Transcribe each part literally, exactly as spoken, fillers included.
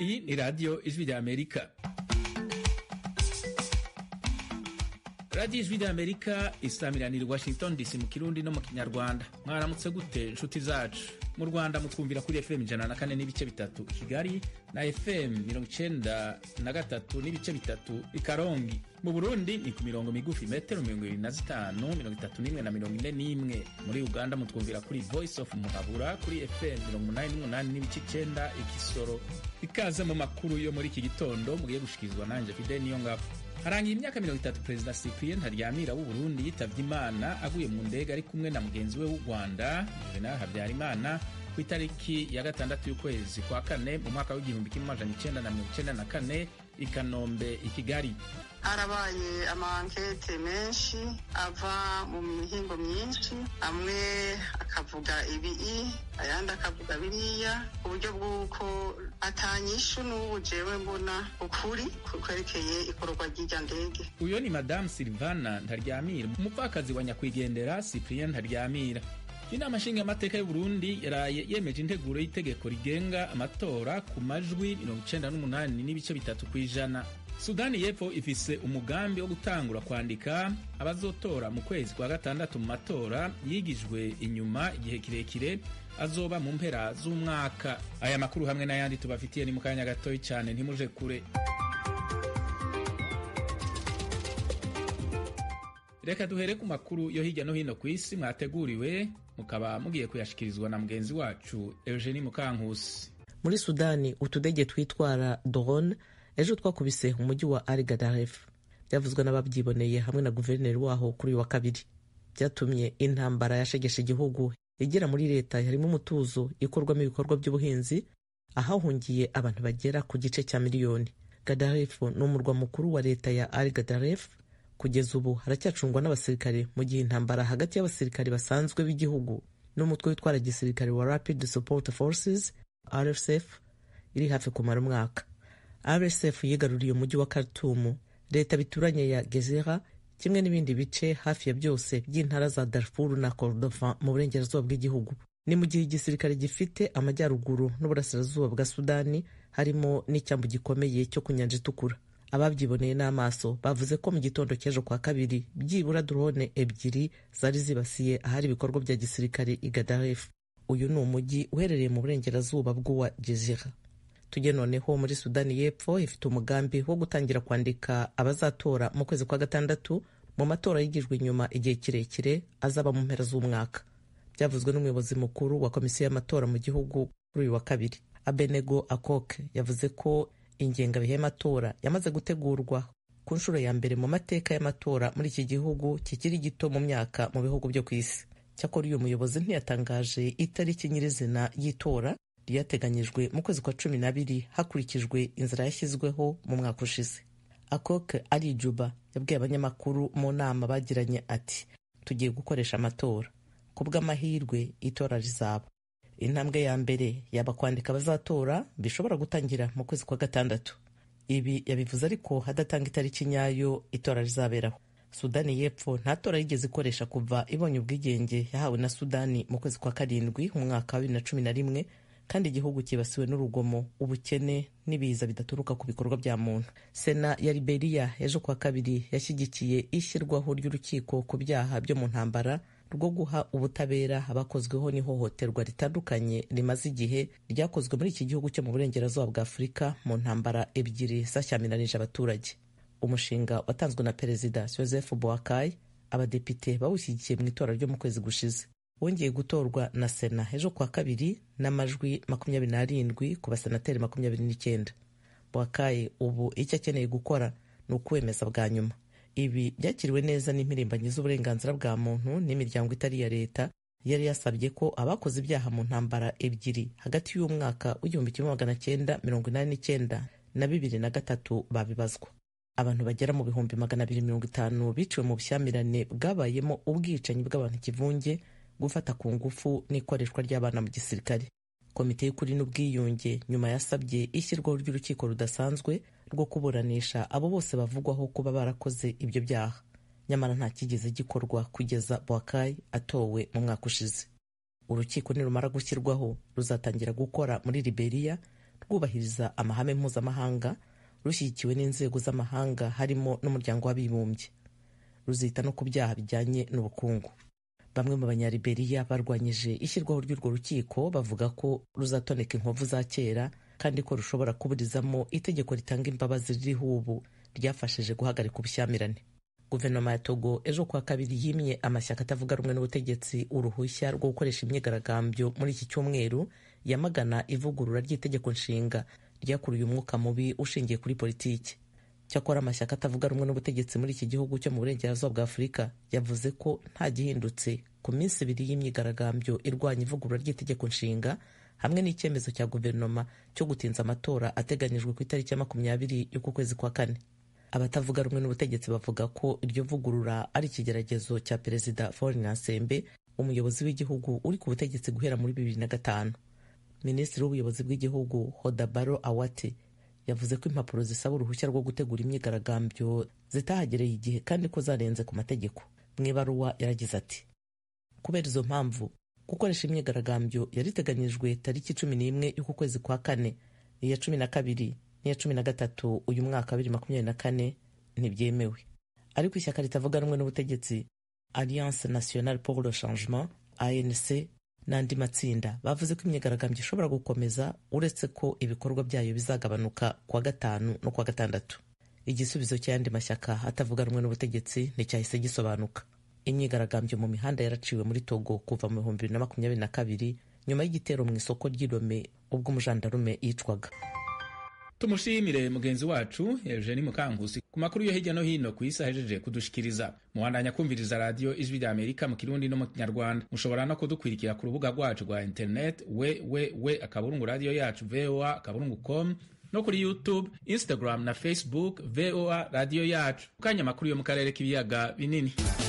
Iyi ni radiyo ijwi rya Amerika. radiyo ijwi rya Amerika isamiranira Washington D C mu Kirundi no mu Kinyarwanda. Mwaramutse gute inshuti zacu? Mu Rwanda mutwumvira kuri F M ijana na kane n'ibice bitatu Kigali na F M mirongo icenda na gatatu n'ibice bitatu i Karongi. Mu Burundi ni ku mirongo migufi metero mirongo ibiri na zitanu, mirongo itatu n'imwe na mirongo ine n'imwe. Muri Uganda mutwumvira kuri Voice of Muhabura kuri F M mirongo umunani n'umunani n'ibice icenda i Kisoro. Ikaze mu makuru yo muri iki gitondo mugiye gushikizwa nanje Fidel Niyongabo. Harangiye imyaka mirongo itatu Perezida Cyprien Ntaryamira w'u Burundi yitavye Imana aguye mu ndege ari kumwe na mugenzi we w'u Rwanda Juvenal Habyarimana ku itariki ya gatandatu y'ukwezi kwa kane mu mwaka w'igihumbi kimwe amajana icenda na mirongo icenda na kane i Kanombe i Kigali. Harabaye amankete menshi ava mu mihingo myinshi, amwe akavuga ibi ayandi akavuga biriya, ku buryo bw'uko atanyishu n'ubu jewe mbona ukuri kwerekeye ikorwa ry'irya ndege. Uyo ni Madame Silvana Ntaryamira, umupfakazi wa nyakwigendera Cyprien Ntaryamira. Inama nshingamateka y'u Burundi yaraye yemeje integuro y'itegeko rigenga amatora ku majwi mirongo icenda n'umunani n'ibice bitatu kw'ijana. Sudani y'Epfo ifise umugambi wo gutangura kwandika abazotora mu kwezi kwa gatandatu mu matora yigijwe inyuma igihe kirekire azoba mu mpera z'umwaka. Aya makuru hamwe n'ayandi tubafitiye ni mu kanya gatoyi cyane, ntimuje kure. Reka duhere ku makuru yo hirya no hino ku isi mwateguriwe mukaba mugiye kuyashikirizwa na mugenzi wacu Eugenie Mukankusi. Muri Sudani utudege twitwara drone ejo twakubise umujyi wa Al Gadaref. Byavuzwe n'ababyiboneye hamwe na guverineri waho kuri uyu wa kabiri. Byatumye intambara yashegeshe igihugu igera muri leta harimo umutuzo ikorwamo ibikorwa by'ubuhinzi, ahahungiye abantu bagera ku gice cya miliyoni. Gadaref ni umurwa mukuru wa leta ya Al Gadaref. Kugeza ubu haracyacungwa n'abasirikare mu gihe intambara hagati y'abasirikare basanzwe b'igihugu n'umutwe witwara gisirikare wa Rapid Support Forces R S F iri hafi kumara umwaka. R S F yigaruriye umujyi wa Khartoum, leta bituranye ya Gezira kimwe n'ibindi bice hafi ya byose by'intara za Darfur na Kordofan mu burengerazuba bw'igihugu. Ni mu gihe igisirikare gifite amajyaruguru n'uburasirazuba bwa Sudani harimo n'icyambu gikomeye cyo ku Nyanja Itukura. Ababyiboneye n'amaso bavuze ko mu gitondo cy'ejo kwa kabiri byibura drone ebyiri zari zibasiye ahari ibikorwa bya gisirikare i Gadaref. Uyu ni umujyi uherereye mu burengerazuba bw'uwa Gezira. Tujye noneho muri Sudani y'Epfo ifite umugambi wo gutangira kwandika abazatora mu kwezi kwa gatandatu mu matora yigijwe inyuma igihe kirekire azaba mu mpera z'umwaka. Byavuzwe n'umuyobozi mukuru wa komisiyo y'amatora mu gihugu kuri uyu wa kabiri. Abenego Akok yavuze ko ingengabihe y'amatora yamaze gutegurwa ku nshuro ya mbere mu mateka y'amatora muri iki gihugu kikiri gito mu myaka mu bihugu byo ku isi. Cyakora uyu muyobozi ntiyatangaje itariki nyirizina y'itora ryateganyijwe mu kwezi kwa cumi n'abiri hakurikijwe inzira yashyizweho mu mwaka ushize. Akok ari Juba yabwiye abanyamakuru mu nama bagiranye ati, tugiye gukoresha amatora ku bw'amahirwe itora rizaba. Intambwe ya mbere yaba kwandika abazatora bishobora gutangira mu kwezi kwa gatandatu. Ibi yabivuze ariko hadatanga itariki nyayo itora rizaberaho. Sudani y'Epfo nta tora yigeze ikoresha kuva ibonye ubwigenge yahawe na Sudani mu kwezi kwa karindwi mu mwaka wa bibiri na cumi na rimwe, kandi igihugu kibasiwe n'urugomo, ubukene n'ibiza bidaturuka ku bikorwa bya muntu. Sena ya Liberia ejo kwa kabiri yashyigikiye ishyirwaho ry'urukiko ku byaha byo mu ntambara rwo guha ubutabera abakozweho n'ihohoterwa ritandukanye rimaze igihe ryakozwe muri iki gihugu cyo mu burengerazuba bwa Afurika mu ntambara ebyiri zashyamiranyije abaturage. Umushinga watanzwe na Perezida Joseph Boakai, abadepite bawushyigikiye mu itora ryo mu kwezi gushize. Wongeye gutorwa na Sena ejo kwa kabiri n'amajwi makumyabiri n'arindwi ku basenateri makumyabiri n'icyenda. Boakai ubu icyo akeneye gukora ni ukwemeza bwa nyuma. Ibi byakiriwe neza n'impirimbanyi z'uburenganzira bwa muntu n'imiryango itari ya leta yari yasabye ko abakoze ibyaha mu ntambara ebyiri hagati y'umwaka w'igihumbi kimwe magana cyenda mirongo inani n'icyenda na bibiri na gatatu babibazwa. Abantu bagera mu bihumbi magana abiri mirongo itanu biciwe mu bushyamirane bwabayemo ubwicanyi bw'abantu ikivunge, gufata ku ngufu n'ikoreshwa ry'abana mu gisirikare. Komite y'ukuri n'ubwiyunge nyuma yasabye ishyirwaho ry'urukiko rudasanzwe rwo kuburanisha abo bose bavugwaho kuba barakoze ibyo byaha. Nyamara nta kigeze gikorwa kugeza Boakai atowe mu mwaka ushize. Urukiko nirumara gushyirwaho ruzatangira gukora muri Liberia rwubahiriza amahame mpuzamahanga, rushyigikiwe n'inzego z'amahanga harimo n'umuryango w'abibumbye. Ruzita no ku byaha bijyanye n'ubukungu. Bamwe mu banyaliberiya barwanyije ishyirwaho ry'urwo rukiko bavuga ko ruzatoneka inkovu za kera kandi ko rushobora kuburizamo itegeko ritanga imbabazi ririho ubu ryafashije guhagarika ubushyamirane. Guverinoma ya Togo ejo kuwa kabiri yimye amashyaka atavuga rumwe n'ubutegetsi uruhushya rwo gukoresha imyigaragambyo muri iki cyumweru yamagana ivugurura ry'itegeko nshinga ryakuruye umwuka mubi ushingiye kuri politiki. Cyakora amashyaka atavuga rumwe n'ubutegetsi muri iki gihugu cyo mu burengerazuba bwa Afurika yavuze ko nta gihindutse ku minsi ibiri y'imyigaragambyo irwanya ivugurura ry'itegeko nshinga hamwe n'icyemezo cya guverinoma cyo gutinza amatora ateganyijwe ku itariki ya makumyabiri y'uku kwezi kwa kane. Abatavuga rumwe n'ubutegetsi bavuga ko iryo vugurura ari ikigeragezo cya Perezida Faure Gnassingbe, umuyobozi w'igihugu uri ku butegetsi guhera muri bibiri na gatanu. Minisitiri w'ubuyobozi bw'igihugu Hodabaro Awate yavuze ko impapuro zisaba uruhushya rwo gutegura imyigaragambyo zitahagereye igihe kandi ko zarenze ku mategeko. Mu ibaruwa yaragize ati: kubera izo mpamvu gukoresha imyigaragambyo yariteganyijwe tariki cumi n'imwe y'uku kwezi kwa kane, iya cumi na kabiri n'iya cumi na gatatu uyu mwaka wa bibiri makumyabiri na kane ntibyemewe. Ariko ishyaka ritavuga rumwe n'ubutegetsi Alliance Nationale pour le Changement A N C n'andi matsinda bavuze ko imyigaragambyo ishobora gukomeza uretse ko ibikorwa byayo bizagabanuka kuwa gatanu no kuwa gatandatu. Igisubizo cy'ayandi mashyaka atavuga rumwe n'ubutegetsi nticyahise gisobanuka. Imyigaragambyo mu mihanda yaraciwe muri Togo kuva mu bihumbi bibiri na makumyabiri na kabiri nyuma y'igitero mu isoko ry'Irome ubwo umujandarume yicwaga. Tumushimire mugenzi wacu Eugenie Mukankusi ku makuru yo hirya no hino ku isi ahejeje kudushikiriza. Muhandanya kumviriza radio Ijwi rya Amerika mu Kirundi no mu Kinyarwanda. Mushobora no kudukwirikira ku rubuga rwacu rwa internet we we we akaburungu radio yacu V O A akaburungu com no kuri YouTube, Instagram na Facebook V O A radio yacu. Kanya makuru yo mu karere k'ibiyaga binini.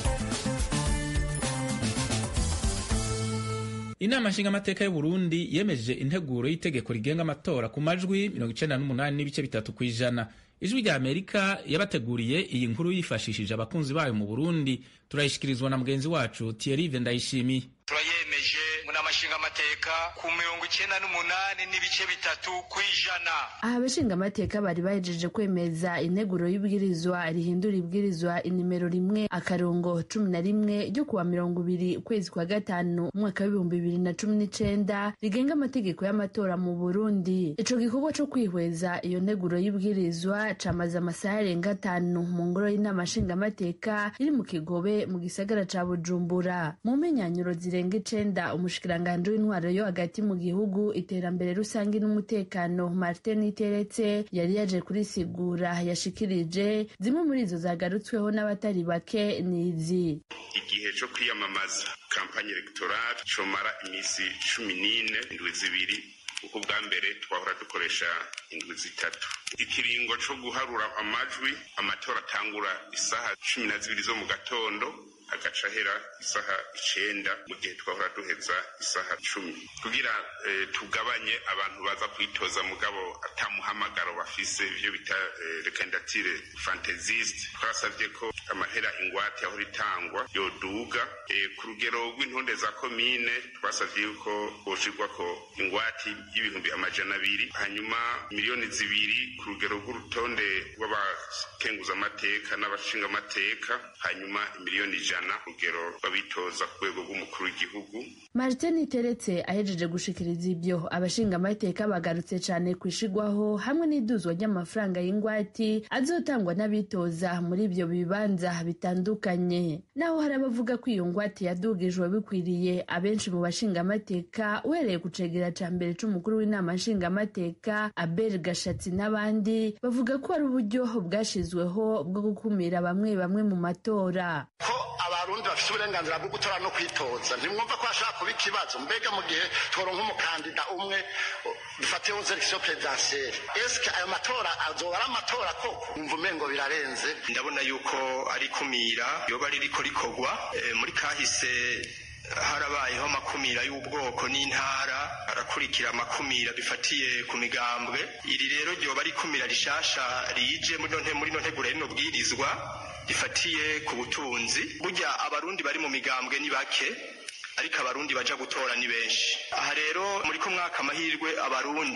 Inama nshingamateka y'u Burundi yemeje integuro y'itegeko rigenga amatora ku majwi mirongo icenda n'umunani n'ibice bitatu kw'ijana. Ijwi rya Amerika yabateguriye iyi nkuru yifashishije abakunzi bayo mu Burundi. Turayishikirizwa na mugenzi wacu Thierry Vendayishimiye. Turayemeje mu nama nshingamateka ku mirongo icenda n'umunani n'ibice bitatu kw'ijana. Aha abashingamateka bari bahejeje kwemeza integuro y'ibwirizwa rihindura ibwirizwa inimero rimwe akarongo cumi na rimwe ryo kuwa mirongo ibiri ukwezi kwa gatanu umwaka w'ibihumbi bibiri na cumi n'icenda rigenga amategeko y'amatora mu Burundi. Ico gikorwa co kwihweza iyo nteguro y'ibwirizwa camaze amasaha arenga atanu mu ngoro y'inama nshingamateka iri mu Kigobe mu gisagara ca Bujumbura. Mu menyanyuro zirenga icenda umushikiranganje w'intwaro yo hagati mu gihugu iterambere rusangi n'umutekano Martin Niteretse yari yaje kurisigura yashikirije zimwe muri izo zagarutsweho n'abatari bake nizi. Igihe cyo kwiyamamaza kampanye electorale comara imisi cumi n'ine indwi zibiri uko bwa mbere twahora dukoresha indwi zitatu. Ikiringo cyo guharura amajwi amatora atangura isaha cumi na zibiri zo mu gatondo agaca hera isaha icenda mu gihe twahora duheza isaha cumi kugira e, tugabanye abantu baza kwitoza mugabo atamuhamagaro bafise ivyo bita e, candidature fantaisiste. Twasavye ko amahera ingwate aho ritangwa yoduga e, ku rugero rw'intonde za komine twasavye yuko boshirwa ko ingwate y'ibihumbi amajana abiri hanyuma miliyoni zibiri ku rugero rw'urutonde rw'abakenguza amateka n'abashinga amateka hanyuma miliyoni ijana rugero babitoza ku rwego rw'umukuru w'igihugu. Martin Teretse ahejeje gushikiriza ibyo abashinga amateka bagarutse cyane kwishigwaho hamwe n'iduzwa ry'amafaranga y'ingwati azotangwa n'abitoza muri ibyo bibanza bitandukanye. Naho hari abavuga ko iyo ngwati yadugijwe bikwiriye abenshi mu bashinga amateka uhereye ku cegera ca mbere c'umukuru w'inama nshinga amateka Abel Gashatsi n'abandi bavuga ko ari uburyo bwashizweho bwo gukumira bamwe bamwe mu matora. Abarundi bafite uburenganzira bwo gutora no kwitoza ntimwumva ko ashaka kuba ikibazo mbega mu gihe tworonka umukandida umwe dufate aux élections présidentielles eske ayo matora azoba ari amatora koko umva umengo birarenze. Ndabona yuko ari kumira yoba ririko rikogwa e, muri kahise harabayeho amakumira y'ubwoko n'intara arakurikira amakumira bifatiye ku migambwe. Iri rero ryoba ari kumira rishasha rije muri none muri none tegura rino bwirizwa rifatiye ku butunzi. Burya abarundi bari mu migambwe ni bake ariko abarundi baja gutora ni benshi. Aha rero muri ko mwaka amahirwe abarundi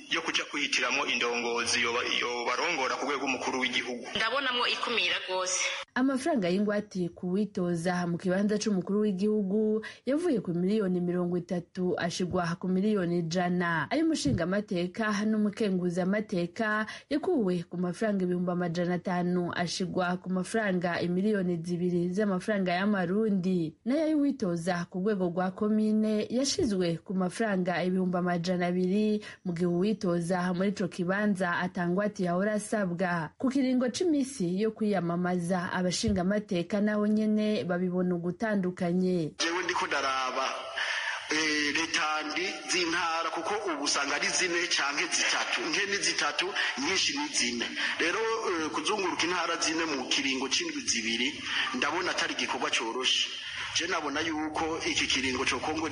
yo kuja kwihitiramo indongozi yobarongora ku rwego umukuru w'igihugu. Ndabonamwo ikumira rwose. Amafaranga y'ingwate ku witoza mu kibanza c'umukuru w'igihugu yavuye ku miliyoni mirongo itatu ashigwa ku miliyoni ijana. Ayo mushinga amateka n'umukenguza amateka yakuwe ku mafaranga ibihumbi amajana atanu ashigwa ku mafaranga imiliyoni zibiri z'amafaranga y'amarundi. Nayo y'uwitoza ku rwego rwa komine yashizwe ku mafaranga ibihumbi amajana abiri mu gihe uwitoza muri ico kibanza atangwati yahora asabwa. Ku kiringo c'imisi yo kwiyamamaza abashinga amateka naho nyene babibona ugutandukanye. Jewe ndiko ndaraba letandi z'intara kuko ubu usanga ari zine canke zitatu, nke ni zitatu nyinshi ni zine. Rero kuzunguruka intara zine mu kiringo c'indwi zibiri ndabona atari igikorwa coroshe. Je nabona yuko iki kiringo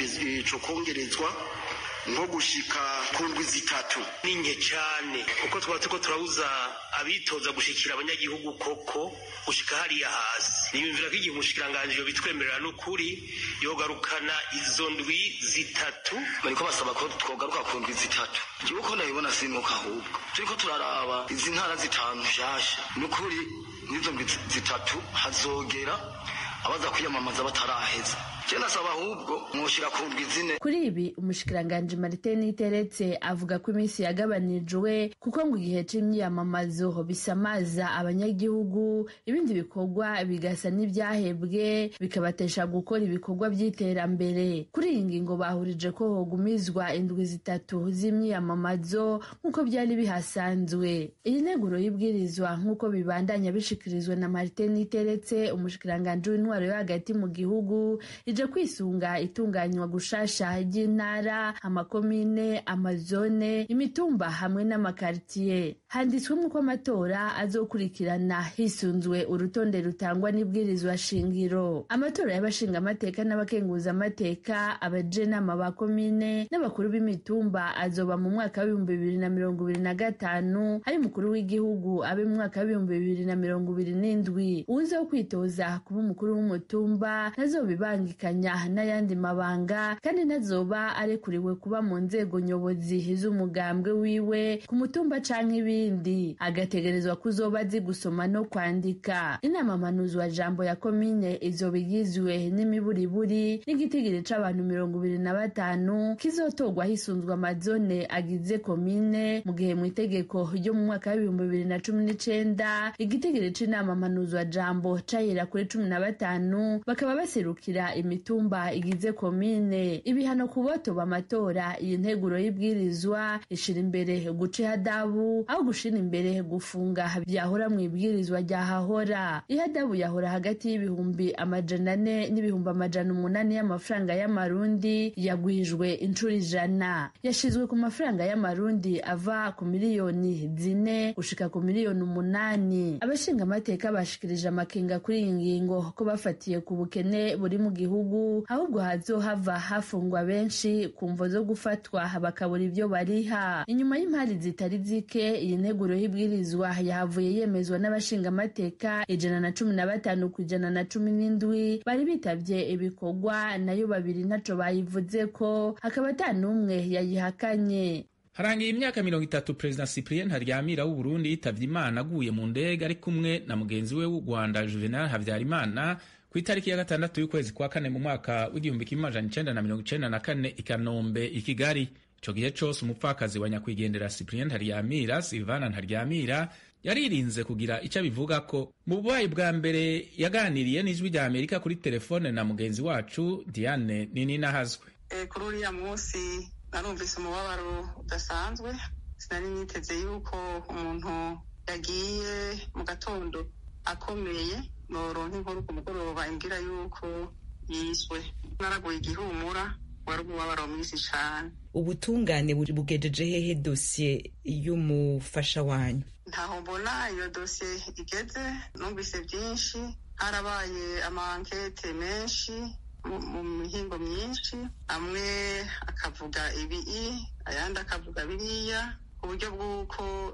cokongerezwa nko gushika ku ndwi zitatu ninye cyane kuko twaba tuko turabuza abitoza gushikira abanyagihugu koko gushika hariya hasi. Niyumvira ko igihe umushikiranganje bitwemerera n'ukuri yogarukana izo ndwi zitatu, bariko basaba ko twogaruka ku ndwi zitatu. Jewe ko ndabibona simuka ahubwo turiko turaraba izi ntara zitanu nshasha n'ukuri n'izo ndwi zitatu hazogera abaza kwiyamamaza bataraheza. Jena saba ahubwo mwoshira ku ndwi zine. Kuri ibi umushikiranganje Martin Niteretse avuga ko iminsi yagabanijwe kuko ngo igihe c'imyamamazo bisamaza abanyagihugu, ibindi bikorwa bigasa n'ivyahebwe bikabatesha gukora ibikorwa by'iterambere. Kuri iyi ngingo bahurije ko hogumizwa indwi zitatu z'imyamamazo nk'uko byari bihasanzwe. Iyi neguro y'ibwirizwa nk'uko bibandanya bishikirizwa na Martin Niteretse umushikiranganje w'intwaro yo hagati mu gihugu ije kwisunga itunganywa gushasha ry'intara, amakomine, amazone, imitumba hamwe n'amakartier. Handitswemo ko amatora azokurikirana hisunzwe urutonde rutangwa n'ibwirizwa shingiro. Amatora y'abashinga amateka n'abakenguza amateka, abajenama ba komine n'abakuru b'imitumba azoba mu mwaka w'ibihumbi bibiri na mirongo ibiri na gatanu, ari mukuru w'igihugu abe mu mwaka w'ibihumbi bibiri na mirongo ibiri n'indwi. Uza kwitoza kuba umukuru w'umutumba nazobibangika n'ayandi mabanga kandi nazoba arekuriwe kuba mu nzego nyobozi z'umugambwe wiwe ku mutumba canke ibindi. Agategerezwa kuzoba azi gusoma no kwandika. Inama mpanuzwa jambo ya komine izoba igizwe n'imiburiburi n'igitigiri c'abantu mirongo ibiri na batanu kizotogwa hisunzwe amazone agize komine, mu gihe mu itegeko ryo mu mwaka w'ibihumbi bibiri na cumi n'icenda igitigiri c'inama mpanuzwa jambo cahera kuri cumi na batanu, bakaba baserukira imitumba igize komine. Ibihano ku boto b'amatora, iyi nteguro y'ibwirizwa ishira imbere guca ihadabu aho gushira imbere gufunga byahora mu ibwirizwa ryahahora. Ihadabu yahora hagati y'ibihumbi amajana ane n'ibihumbi amajana umunani y'amafaranga y'amarundi, yagwijwe inshuro ijana. Yashizwe ku mafaranga y'amarundi ava ku miliyoni zine gushika ku miliyoni umunani. Abashinga amateka bashikirije amakenga kuri iyi ngingo ko bafatiye ku bukene buri mu gihugu, ahubwo hazohava hafungwa benshi ku mvo zo gufatwa bakabura ibyo bariha. Inyuma y'impari zitari zike, iyi nteguro y'ibwirizwa yahavuye yemezwa n'abashinga amateka ijana na cumi na batanu ku ijana na cumi n'indwi bari bitavye ibikorwa, nayo babiri ntaco bayivuze ko, hakaba ata n'umwe yayihakanye. Harangiye imyaka mirongo itatu President Cyprien Ntaryamira w'u Burundi yitavye Imana aguye mu ndege ari kumwe na mugenzi we w'u Rwanda Juvenal Havyarimana ku itariki ya gatandatu y'ukwezi kwa kane mu mwaka w'igihumbi kimwe amajana icenda na mirongo icenda na kane i Kanombe i Kigali. Ico gihe cose umupfakazi wa nyakwigendera Cyprien Ntaryamira, Silvana Ntaryamira, yaririnze kugira ico abivuga ko. Mu bubaye bwa mbere yaganiriye n'ijwi rya Amerika kuri telefone na mugenzi wacu Diane Nininahazwe. E, kuri uriya munsi narumvise umubabaro udasanzwe. Sinari niteze yuko umuntu yagiye mu gatondo akomeye noronka inkuru ku mugoroba imbwira yuko yiswe. Naraguye igihumura, wari umubabaro mwinshi cane. Ubutungane bugejeje hehe dosiye y'umufasha wanyu? Ntaho mbona iyo dosiye igeze. Numvise byinshi, harabaye amankete menshi mu mihingo myinshi, amwe akavuga ibi ayandi akavuga biriya, ku buryo bw'uko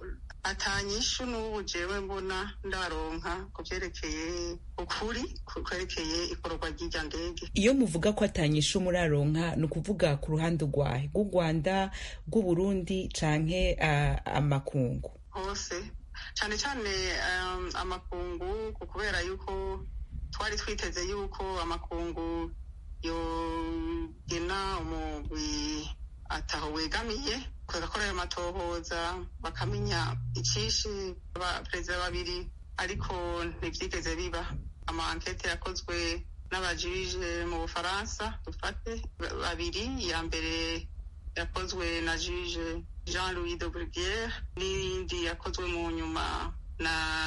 atanyishu n'ubu jewe mbona ndaronka ku vyerekeye ukuri kwerekeye ikorwa ry'irya ndege. Iyo muvuga ko atanyishu muraronka ni ukuvuga ku ruhande rwahe, rw'u Rwanda, rw'u Burundi canke uh, amakungu? Hose cane cane um, amakungu, kubera yuko twari twiteze yuko amakungu yogena umugwi ataho wegamiye kugakora ayo matohoza bakamenya icishe abaperezida babiri, ariko ntivyigeze biba. Ama ankete yakozwe n'abajije mu Bufaransa dufate babiri, iya mbere yakozwe na juge Jean-Louis de Bruguière, n'iyindi yakozwe mu nyuma na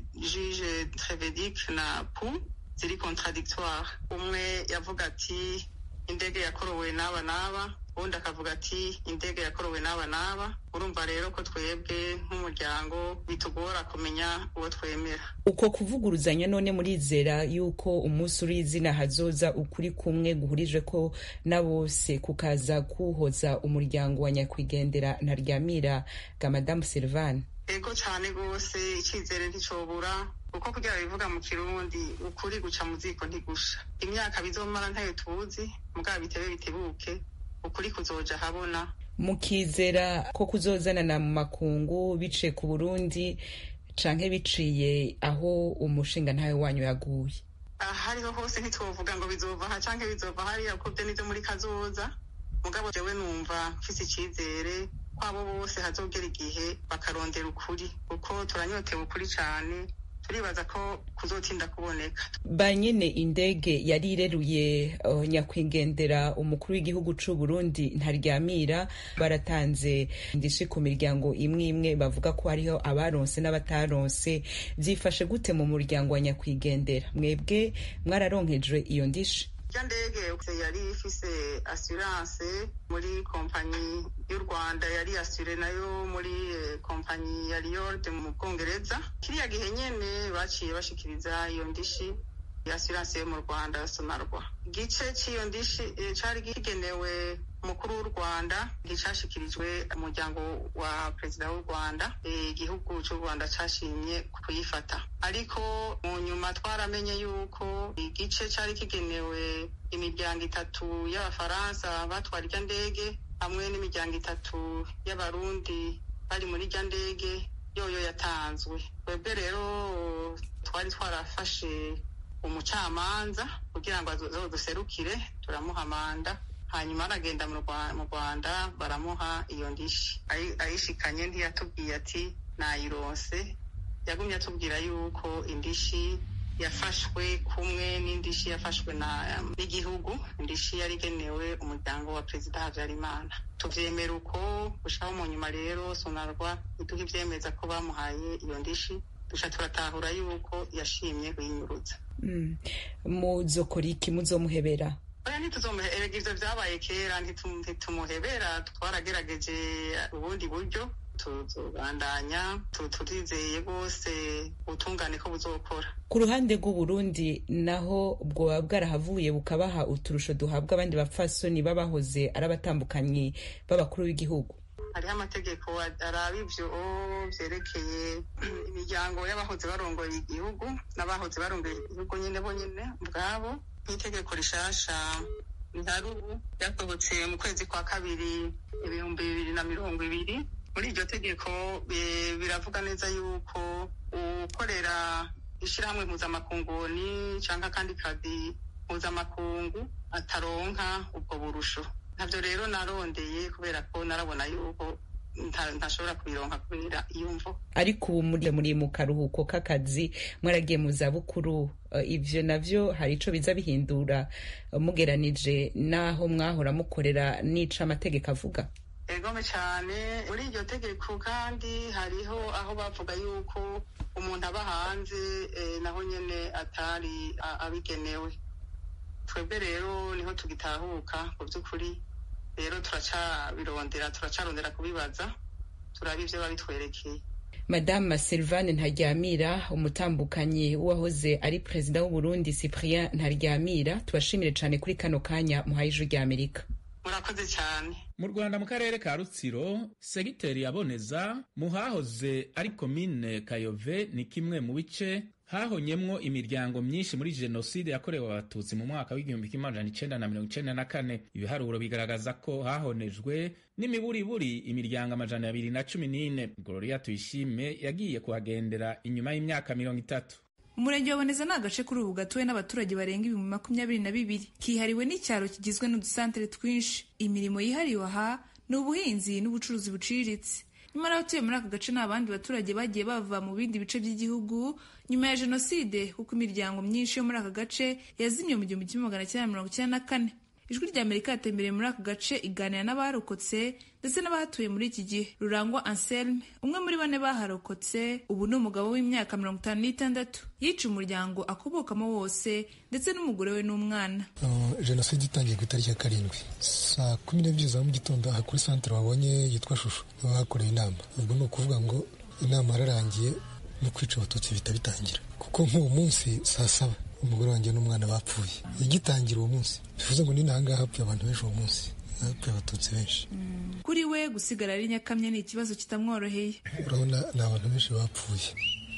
juge Trevedic na Pou, ziri contradictoire. Umwe yavuga ati indege yakorowe n'aba n'aba, ubundi akavuga ati indege yakorowe n'aba n'aba. Urumva rero ko twebwe nk'umuryango bitugora kumenya uwo twemera. Uko kuvuguruzanya none murizera yuko umunsi uri izina hazoza ukuri kumwe guhurije ko na bose kukaza kuhoza umuryango wa nyakwigendera Ntaryamira ga Madame Sylvane? Ego cyane gose, icizere nticobura, uko kugira bivuga mu Kirundi ukuri guca mu ziko ntigusha. Imyaka bizomara ntayo tuzi, mugabo bitebe bitebuke ukuri kuzoja habona. Mukizera ko kuzozanana mu makungu biciye ku Burundi canke biciye aho umushinga ntawe wanyu yaguye? Ahariho hose ntitwovuga ngo bizova ha canke bizova hariya, kuko vyo nivyo muri kazoza. Mugabo jewe numva mfise icizere kwabo bose hazogera igihe bakarondera ukuri, kuko turanyotewe ukuri cane, turibaza ko kuzotinda kuboneka. Banyene indege yari ireruye uh, nyakwigendera umukuru w'igihugu c'u Burundi Ntaryamira baratanze ndishi ku miryango imwe imwe, bavuga ko hariho abaronse n'abataronse. Vyifashe gute mu muryango wa nyakwigendera? Mwebwe mwararonkejwe iyo ndishi? Ya ndege yari ifise assurance muri kompanyi y'u Rwanda, yari assuré nayo muri kompanyi ya Lloyd mu Bwongereza. Kiriya gihe nyene baciye bashikiriza iyo ndishi assurance yo mu Rwanda Sonarwa. Igice cy'iyo ndishi cari kigenewe umukuru w'u Rwanda, gicashikirijwe umuryango wa perezida w'u Rwanda. Igihugu cy'u Rwanda cashimye kuyifata, ariko mu nyuma twaramenye yuko igice cari kigenewe imiryango itatu y'Abafaransa batwara irya ndege hamwe n'imiryango itatu y'Abarundi bari muri irya ndege yoyo yatanzwe. Twebwe rero twari twarafashe umucamanza kugira ngo azoduserukire, turamuha manda, hanyuma aragenda mu Rwanda baramuha iyo ndishi. Ayishikanye ntiyatubwiye ati nayironse, yagumye atubwira yuko indishi yafashwe kumwe n'indishi yafashwe na n'igihugu. Indishi yari igenewe umuryango wa perezida Habyarimana. Tuvyemera uko gushaka mu nyuma rero Sonarwa iduha ivyemeza ko bamuhaye iyo ndishi, dusha turatahura yuko yashimye kuyinyuruza. Mm. Muzokora iki? Muzomuhebera? Oya, ntituzomuhebera, ivyo vyabaye kera, ntitumuhebera. Twaragerageje ubundi buryo, tuzobandanya, turizeye bose ubutungane ko buzokora. Ku ruhande rw'u Burundi naho bwoba bwarahavuye bukabaha uturusho duhabwa abandi bapfasoni babahoze ari abatambukanyi b'abakuru b'igihugu? Hariho amategeko araba ivyo vyerekeye imiryango y'abahoze barongoye igihugu n'abahoze barongoye igihugu nyene bo nyene ubwabo. Nk'itegeko rishasha ntarubu ryasohotse mu kwezi kwa kabiri ibihumbi bibiri na mirongo ibiri. Muri iryo tegeko biravuga neza yuko ukorera ishirahamwe mpuzamakunguni canke akandi kazi mpuzamakungu ataronka ubwo burusho. Navyo rero narondeye kubera ko narabona yuko ntashobora kubironka kubera iyo mvo. Ariko ubu muri muri mu karuhuko k'akazi mwaragiye mu zabukuru, uh, ivyo navyo hari ico biza bihindura uh, mugeranije naho mwahora mukorera n'ica amategeko avuga? Egome cyane. Muri iryo tegeko kandi hariho aho bavuga yuko umuntu aba hanze eh, naho nyene atari abigenewe. Twebwe rero niho tugitahuka ku by'ukuri, rero turacabirondera turacarondera kubibaza turabe ivyo babitwerekeye. Madame Sylvane Ntaryamira, umutambukanyi wahoze ari perezida w'u Burundi Cyprien Ntaryamira, tubashimire cyane kuri kano kanya muhaye ijwi rya Amerika. murakoze cyane. Mu Rwanda mu karere ka Rutsiro segiteri yaboneza mu hahoze ari komine Kayove ni kimwe mu bice hahonyemwo imiryango myinshi muri jenoside yakorewe abatutsi mu mwaka w'igihumbi kimwe amajana icenda na mirongo icenda na kane. Ibiharuro bigaragaza ko hahonejwe n'imiburiburi imiryango amajana abiri na cumi n'ine. Gloria Tuyishime yagiye kuhagendera inyuma y'imyaka mirongo itatu. Umurenge wa Boneza ni agace kuri ubu gatuwe n'abaturage barenga ibihumbi makumyabiri na bibiri, kihariwe n'icyaro kigizwe n'udusantere twinshi. Imirimo yihariwe aha ni ubuhinzi n'ubucuruzi buciriritse. Nyamara abatuye muri aka gace n'abandi baturage bagiye bava mu bindi bice by'igihugu nyuma ya jenoside, kuko imiryango myinshi yo muri aka gace yazimye mu gihumbi kimwe magana cyenda mirongo icyenda na kane. Ijwi rya Amerika yatembereye muri aka gace iganira n'abarokotse ndetse n'abahatuye muri iki gihe. Rurangwa Anselme, umwe muri bane baharokotse, ubu ni umugabo w'imyaka mirongo itanu n'itandatu, yica umuryango akobokamo wose ndetse n'umugore we n'umwana. Uh, jenoside itangiye ku itariki ya karindwi saa kumi n'ebyiri za mu gitondo aha kuri santere wabonye yitwa Shusho bahakoreye inama. Ubwo ni ukuvuga ngo inama yararangiye no kwica abatutsi bita bitangira, kuko nk'uwo munsi saa saba umugore wanjye n'umwana bapfuye igitangira uwo munsi. Bivuze ngo ni nangaha hapfuye abantu benshi uwo munsi, hapfuye abatutsi benshi. Mm. Kuri we gusigara ari Nyakamwe ni ikibazo kitamworoheye. Urabona ni abantu benshi bapfuye,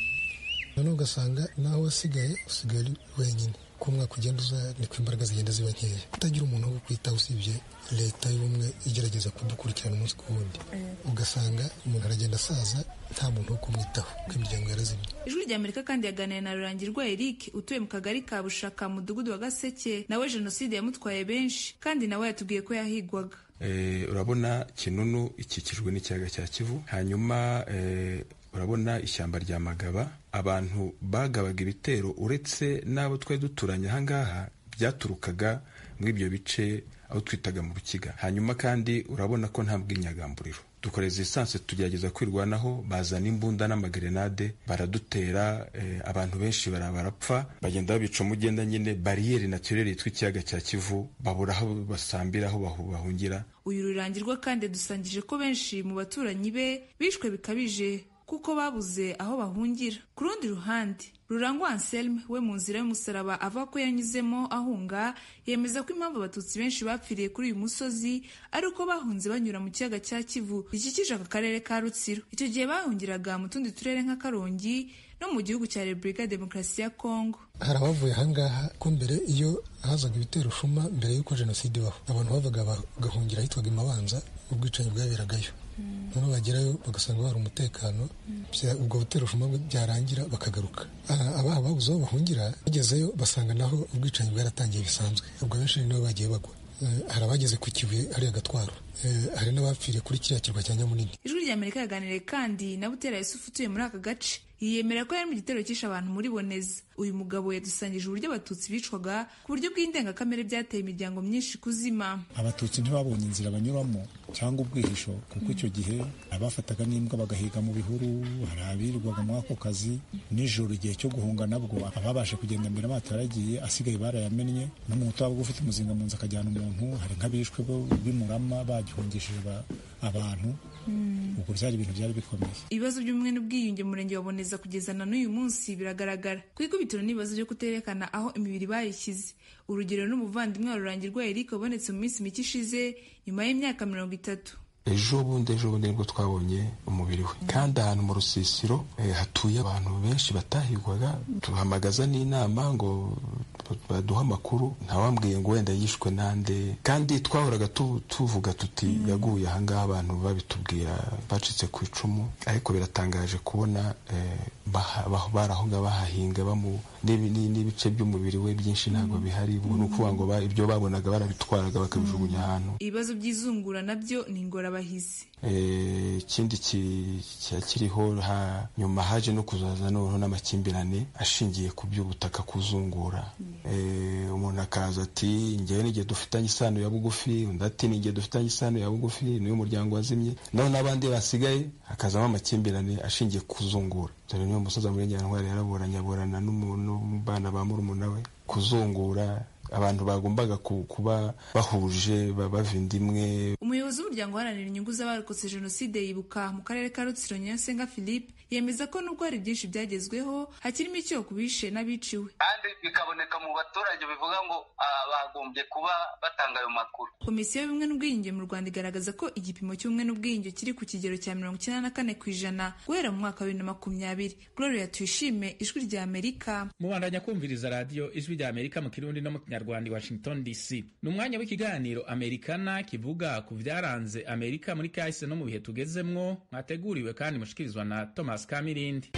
noneho ugasanga nawe wasigaye usigaye wenyine. Ko umwaka ugenda uza niko imbaraga zigenda ziba nkeya, utagira umuntu wo kwitaho usibye leta y'ubumwe igerageza kudukurikirana umunsi ku wundi. Ugasanga umuntu aragenda asaza nta muntu wo kumwitaho, ko imiryango yarazimye. Ijwi rya Amerika kandi yaganiriye na Rurangirwa Eric utuye mu kagari ka Bushaka mu mudugudu wa Gaseke. Nawe jenoside yamutwaye benshi kandi nawe yatubwiye ko yahigwaga. Eh, urabona Kinunu ikikijwe n'ikiyaga cya Kivu, hanyuma eh, urabona ishyamba rya Magaba. Abantu bagabaga ibitero uretse n'abo twari duturanye ahangaha byaturukaga muri ibyo bice aho twitaga mu Rukiga. Hanyuma kandi urabona ko nta bw'inyagamburiro, dukoreza esanse tugerageza kwirwanaho, bazana imbunda n'amagrenade baradutera. eh, abantu benshi barabarapfa, bagenda babica mugenda nyine bariyeri naturelle yitwa ikiyaga cya Kivu, babura aho basambira aho bahungira. Uyu Rurangirwa kandi dusangije ko benshi mu baturanyi be bishwe bikabije kuko babuze aho bahungira. Ku rundi ruhande Rurangwa Anselme we mu nzira y'umusaraba ava ko yanyuzemo ahunga, yemeza ko impamvu abatutsi benshi bapfiriye kuri uyu musozi ari uko bahunze banyura mu kiyaga cya Kivu gikikije aka karere ka Rutsiro. Icyo gihe bahungiraga mu tundi turere nka Karongi no mu gihugu cya Repubulika ya Demokarasi ya Kongo. Hari abavuye ahangaha ko mbere iyo hazaga ibitero shuma mbere y'uko jenoside ibaho, abantu bavaga bagahungira ahitwaga Imabanza, ubwicanyi bwaberagayo. Mm. Noneho bagerayo bagasanga hari umutekano, mm. ubwo butero shuma byarangira bakagaruka. Abaha babuze aho bahungira, bagezeyo basanga naho ubwicanyi bwaratangiye bisanzwe. Ubwo benshi nibo bagiye bagwa. Hari abageze ku Kibuye hariya Gatwaro, hari n'abapfiriye kuri kiriya kirwa cya Nyamunini. Ijwi rya Amerika yaganiriye kandi na Butera Yusufu utuye muri aka gace. Yiyemera ko yari mu gitero cyishe abantu muri Boneza. Uyu mugabo yadusangije uburyo abatutsi bicwaga ku buryo bw'indengakamere byateye imiryango myinshi kuzima. Abatutsi ntibabonye inzira banyuramo cyangwa ubwihisho, kuko icyo gihe abafataga n'imbwa bagahiga mu bihuru, hari abirirwaga muri ako kazi nijoro igihe cyo guhunga. Nabwo ababashe kugenda mbere bataragiye asigaye barayamennye, n'umuntu waba ufite umuzinga mu nzu akajyana umuntu. Hari nk'abishwe b'Imurama bagihungishije abantu. Mm. Ubwo byari ibintu byari bikomeye. Ibibazo by'umwe n'ubwiyunge mu murenge wa Boneza kugeza na n'uyu munsi biragaragara. Ku ikubitiro n'ibibazo byo kuterekana aho imibiri bayishyize. Urugero n'umuvandimwe wa Rurangirwa Eric wabonetse mu minsi mike ishize nyuma y'imyaka mirongo itatu. Ejo bundi ejo bundi nibwo twabonye umubiri we, kandi ahantu mu rusisiro eh, hatuye abantu benshi batahigwaga. Tuhamagaza n'inama ngo baduha amakuru, ntawambwiye ngo wenda yishwe nande, kandi twahoraga tu, tuvuga tuti mm. yaguye ahangaha, abantu babitubwira bacitse ku icumu. Ariko biratangaje kubona eh, barahunga bahahinga bamu n'ibice by'umubiri we byinshi ntabwo bihari. Ubwo ni ukuvuga ngo ibyo babonaga barabitwaraga bakabijugunya ahantu. Ibibazo by'izungura nabyo ni ingorabahizi. Ikindi kiriho nyuma haje no kuzaza noneho n'amakimbirane ashingiye ku by'ubutaka kuzungura. Umuntu akaza ati njyewe n'igihe dufitanye isano ya bugufi, undi ati n'igihe dufitanye isano ya bugufi n'uyu muryango wazimye, naho n'abandi basigaye hakazamo amakimbirane ashingiye kuzungura. Dore niyo musaza muri Nyantwari yaraburanye aburana n'umubana ba murumuna we kuzungura. Abantu bagombaga kuba bahuje bavinda imwe. Umuyobozi w'umuryango uharanira inyungu z'abarokotse jenoside yibuka mu karere ka Rutsiro Nyasenga Philippe yemeza ko nubwo hari byinshi byagezweho hakirimo icyo kubishe n'abiciwe. Kandi kandi bikaboneka mu baturage bivuga ngo bagombye kuba batanga ayo makuru. Komisiyo y'ubumwe n'ubwiyunge mu Rwanda igaragaza ko igipimo cy'ubumwe n'ubwiyunge kiri ku kigero cya mirongo icyenda na kane ku ijana guhera mu mwaka wa bibiri na makumyabiri. Gloria Tuyishime, Ijwi rya Amerika. Mubandanya kumviriza radio Ijwi rya Amerika mu Kirundi no mu Kinyarwanda, Washington D C. Ni umwanya w'ikiganiro Amerikana kivuga ku vyaranze Amerika muri kahise no mu bihe tugezemwo, mwateguriwe kandi mushikirizwa na Thomas Kamirindi.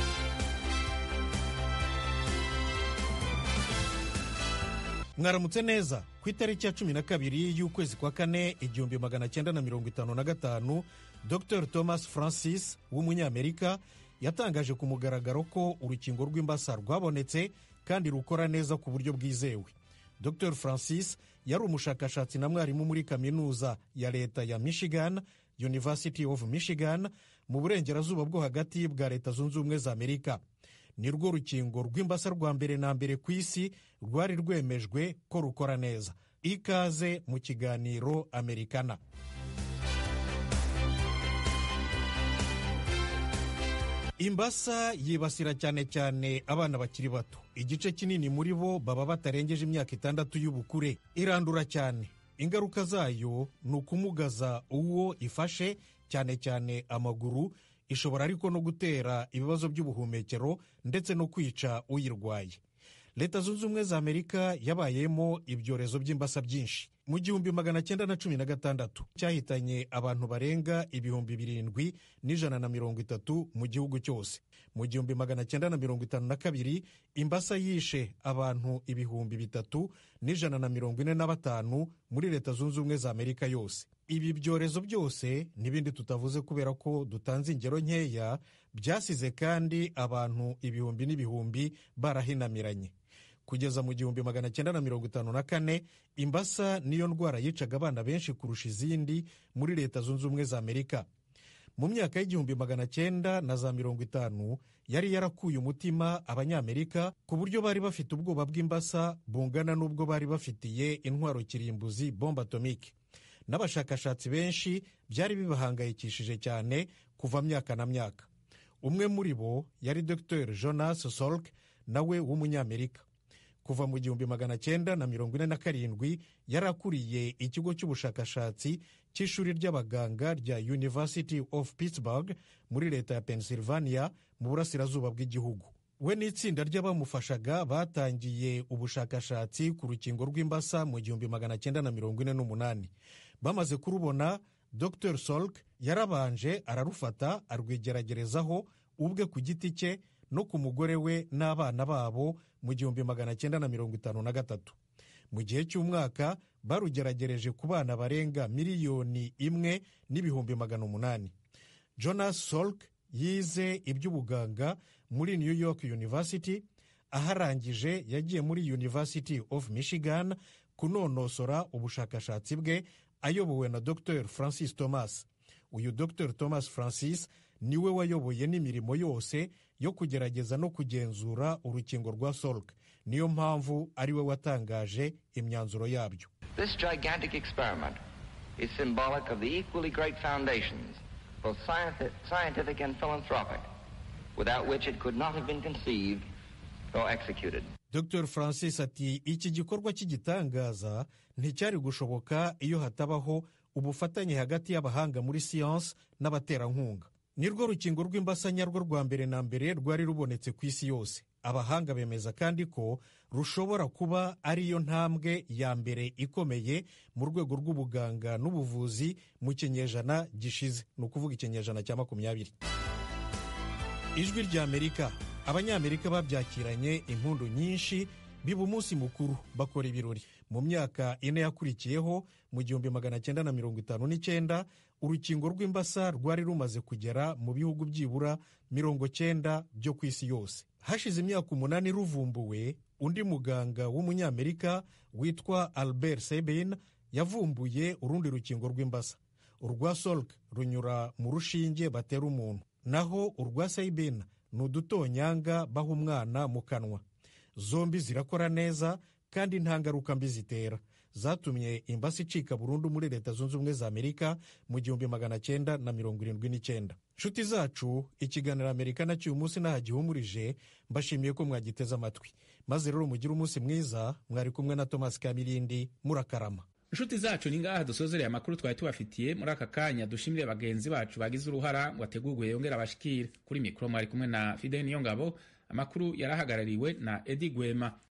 Mwaramutse neza. Ku itariki ya cumi na kabiri y'ukwezi kwa kane igihumbi magana cyenda na mirongo itanu na gatanu, Doctor Thomas Francis w'umunyamerika yatangaje ku mugaragaro ko urukingo rw'imbasa rwabonetse kandi rukora neza ku buryo bwizewe. Doctor Francis yari umushakashatsi na mwarimu muri kaminuza ya leta ya Michigan, University of Michigan, mu burengerazuba bwo hagati bwa Leta Zunze Ubumwe za Amerika. Ni rwo rukingo rw'imbasa rwa mbere na mbere ku isi rwari rwemejwe ko rukora neza. Ikaze mu kiganiro Amerikana. Imbasa yibasira cyane cyane abana bakiri bato. Igice kinini muri bo baba batarengeje imyaka itandatu y'ubukure. Irandura cyane. Ingaruka zayo ni ukumugaza uwo ifashe, cyane cyane amaguru. Ishobora ariko no gutera ibibazo by'ubuhumekero ndetse no kwica uyirwaye. Leta Zunze Ubumwe za Amerika yabayemo ibyorezo by'imbasa byinshi. Mu gihumbi magana cyenda na cumi na gatandatu cyahitanye abantu barenga ibihumbi birindwi n'ijana na mirongo itatu mu gihugu cyose. Mu gihumbi magana cyenda na mirongo itanu na kabiri imbasa yishe abantu ibihumbi bitatu n'ijana na mirongo ine na batanu muri Leta Zunze Ubumwe za Amerika yose. Ibi byorezo byose n'ibindi tutavuze kubera ko dutanze ingero nkeya, byasize kandi abantu ibihumbi n'ibihumbi barahinamiranye. Kugeza mu gihumbi magana cyenda na mirongo itanu na kane imbasa niyo ndwara yicaga abana benshi kurusha izindi muri Leta Zunze Ubumwe za Amerika. Mu myaka y'igihumbi magana cyenda na za mirongo itanu yari yarakuye umutima Abanyamerika ku buryo bari bafite ubwoba bw'imbasa bungana n'ubwo bari bafitiye intwaro kirimbuzi bombe atomike. N'abashakashatsi benshi byari bibahangayikishije cyane kuva myaka na myaka. Umwe muri bo yari Doctor Jonas Salk, nawe w'umunyamerika. Kuva mu gihumbi magana cyenda na mirongo ine na karindwi yarakuriye ikigo cy'ubushakashatsi cy'ishuri ry'abaganga rya University of Pittsburgh muri leta ya Pennsylvania mu burasirazuba bw'igihugu. We n'itsinda ry'abamufashaga batangiye ubushakashatsi ku rukingo rw'imbasa mu gihumbi magana cyenda na mirongo ine n'umunani. Bamaze kurubona, Doctor Salk yarabanje ararufata arwigeragerezaho ubwe ku giti cye no ku mugore we n'abana babo mu gihumbi magana cyenda na mirongo itanu na gatatu. Mu gihe cy'umwaka barugeragereje ku bana barenga miliyoni imwe n'ibihumbi magana umunani. Jonas Salk yize iby'ubuganga muri New York University. Aharangije yagiye muri University of Michigan kunonosora ubushakashatsi bwe ayobowe na Doctor Francis Thomas. Uyu Doctor Thomas Francis niwe wayoboye n'imirimo yose yo kugerageza no kugenzura urukingo rwa Salk. Niyo mpamvu ari we watangaje imyanzuro yabyo. This gigantic experiment is symbolic of the equally great foundations, both scientific and philanthropic, without which it could not have been conceived or executed. Doctor Francis ati iki gikorwa cy'igitangaza nticyari gushoboka iyo hatabaho ubufatanye hagati y'abahanga muri siyansi n'abaterankunga. Nirwo rukingo rw'imbasa nyarwo rwa mbere na mbere rwari rubonetse ku isi yose. Abahanga bemeza kandi ko rushobora kuba ariyo ntambwe ya mbere ikomeye mu rwego rw'ubuganga n'ubuvuzi mu kinyejana gishize, ni ukuvuga ikinyejana cya makumyabiri. Ijwi rya Amerika. Abanyamerika babyakiranye impundu nyinshi, biba umunsi mukuru, bakora ibirori. Mu myaka ine yakurikiyeho, mu gihumbi magana cyenda na mirongo itanu n'icyenda urukingo rw'imbasa rwari rumaze kugera mu bihugu byibura mirongo cyenda byo ku isi yose. Hashize imyaka umunani ruvumbuwe, undi muganga w'umunyamerika witwa Albert Sabin yavumbuye urundi rukingo rw'imbasa. Urwa Salk runyura mu rushinge batera umuntu, naho urwa Sabin ni udutonyanga baha umwana mu kanwa. Zombi zirakora neza kandi nta ngaruka mbi zitera. Zatumye imbasa icika burundu muri Leta Zunze Ubumwe za Amerika mu gihumbi magana cyenda na mirongo irindwi n'icyenda. Nshuti zacu, ikiganiro Amerikana cy'uyu munsi nahagihumurije, mbashimiye ko mwagiteze amatwi. maze rero mugire umunsi mwiza. Mwari kumwe na Thomas Kamilindi, murakarama. inshuti zacu ni ngaha dusozereye amakuru twari tubafitiye muri aka kanya. Dushimire bagenzi bacu bagize uruhara ngo ategurwe yongera abashikire. Kuri mikoro mwari kumwe na Fidel Niyongabo, amakuru yarahagarariwe na Edi Gwema.